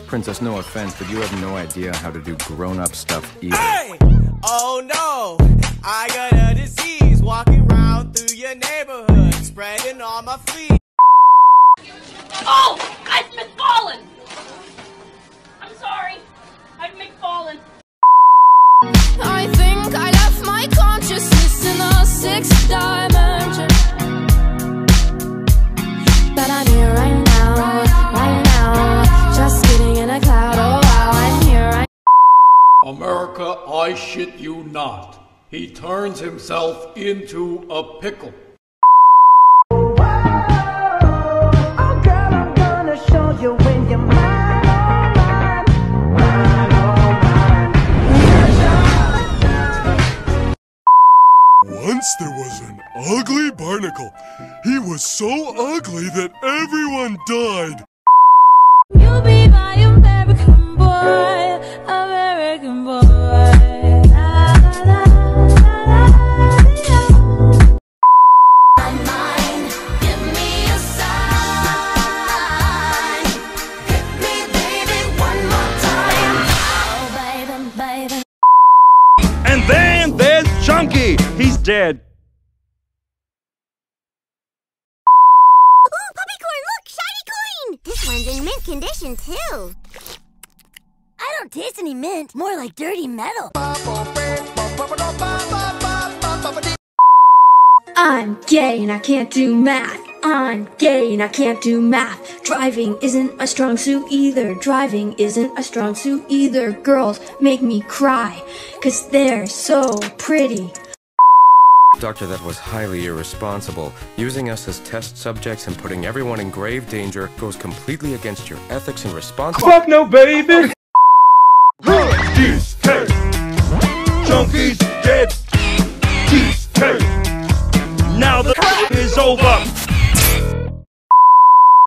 Princess, no offense, but you have no idea how to do grown-up stuff either. Hey! Oh no! I got a disease walking around through your neighborhood, spreading all my fleas. Oh! I've McFallen! I'm sorry. I've McFallen. I think I left my consciousness in the sixth dimension. But I'm here right now, just sitting in a cloud. Oh wow, I'm here right now. America, I shit you not. He turns himself into a pickle. Oh girl, I'm gonna show you when you're mine, oh mine, Once there was an ugly barnacle. He was so ugly that everyone died. You'll be my American boy, American boy. La, la, la, la, la. I'm mine, give me a sign. Hit me, baby, one more time. Oh, baby, baby. And then there's Chunky. He's dead. Ooh, puppy corn, look! Shiny coin! This one's in mint condition, too. I don't taste any mint. More like dirty metal. I'm gay and I can't do math. I'm gay and I can't do math. Driving isn't a strong suit either. Driving isn't a strong suit either. Girls make me cry, 'cause they're so pretty. Doctor, that was highly irresponsible. Using us as test subjects and putting everyone in grave danger goes completely against your ethics and responsibility. Fuck no, baby! TK! Chunky's dead! TK! Now the is over!